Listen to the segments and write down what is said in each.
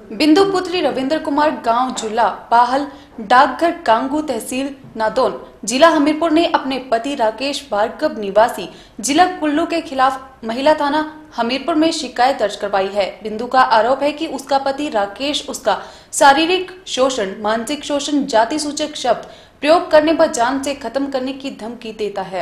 बिंदु पुत्री रविंद्र कुमार गांव जुला बाहल डाकघर कांगू तहसील नादौन जिला हमीरपुर ने अपने पति राकेश भार्गव निवासी जिला कुल्लू के खिलाफ महिला थाना हमीरपुर में शिकायत दर्ज करवाई है। बिंदु का आरोप है कि उसका पति राकेश उसका शारीरिक शोषण, मानसिक शोषण, जाति सूचक शब्द प्रयोग करने व जान से खत्म करने की धमकी देता है।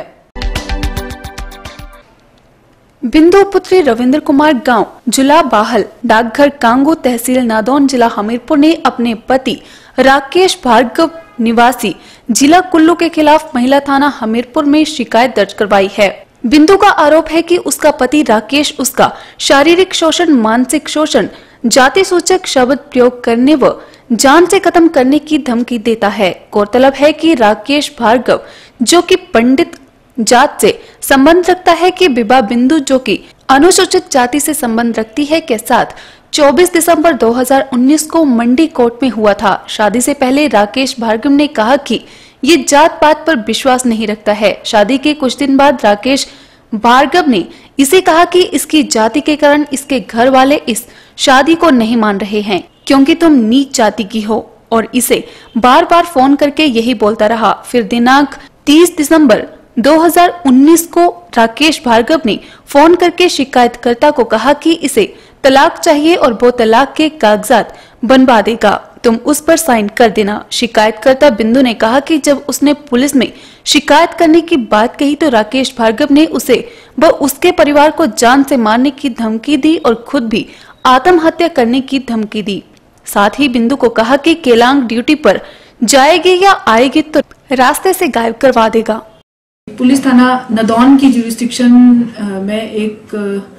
बिंदु पुत्री रविंद्र कुमार गांव जुला बाहल डाकघर कांगू तहसील नादौन जिला हमीरपुर ने अपने पति राकेश भार्गव निवासी जिला कुल्लू के खिलाफ महिला थाना हमीरपुर में शिकायत दर्ज करवाई है। बिंदु का आरोप है कि उसका पति राकेश उसका शारीरिक शोषण, मानसिक शोषण, जाति सूचक शब्द प्रयोग करने व जान से खत्म करने की धमकी देता है। गौरतलब है कि राकेश भार्गव जो कि पंडित जात से संबंध रखता है कि विवाह बिंदु जो कि अनुसूचित जाति से संबंध रखती है के साथ 24 दिसंबर 2019 को मंडी कोर्ट में हुआ था। शादी से पहले राकेश भार्गव ने कहा कि ये जात पात पर विश्वास नहीं रखता है। शादी के कुछ दिन बाद राकेश भार्गव ने इसे कहा कि इसकी जाति के कारण इसके घर वाले इस शादी को नहीं मान रहे हैं क्योंकि तुम नीच जाति की हो, और इसे बार बार फोन करके यही बोलता रहा। फिर दिनांक 30 दिसंबर 2019 को राकेश भार्गव ने फोन करके शिकायतकर्ता को कहा कि इसे तलाक चाहिए और वो तलाक के कागजात बनवा देगा, तुम उस पर साइन कर देना। शिकायतकर्ता बिंदु ने कहा कि जब उसने पुलिस में शिकायत करने की बात कही तो राकेश भार्गव ने उसे व उसके परिवार को जान से मारने की धमकी दी और खुद भी आत्महत्या करने की धमकी दी। साथ ही बिंदु को कहा कि केलांग ड्यूटी पर जाएगी या आएगी तो रास्ते से गायब करवा देगा। पुलिस थाना नादौन की जुरिस्डिक्शन में एक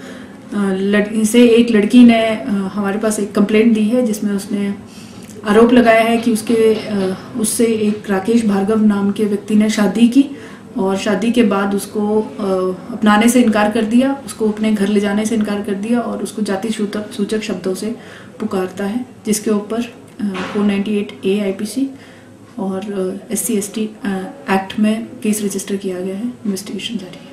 लड़की ने हमारे पास एक कंप्लेंट दी है जिसमें उसने आरोप लगाया है कि उससे एक राकेश भार्गव नाम के व्यक्ति ने शादी की और शादी के बाद उसको अपनाने से इनकार कर दिया, उसको अपने घर ले जाने से इनकार कर दिया और उसको जाति सूचक शब्दों से पुकारता है, जिसके ऊपर 498A IPC और SC/ST एक्ट में केस रजिस्टर किया गया है। इन्वेस्टिगेशन जारी है।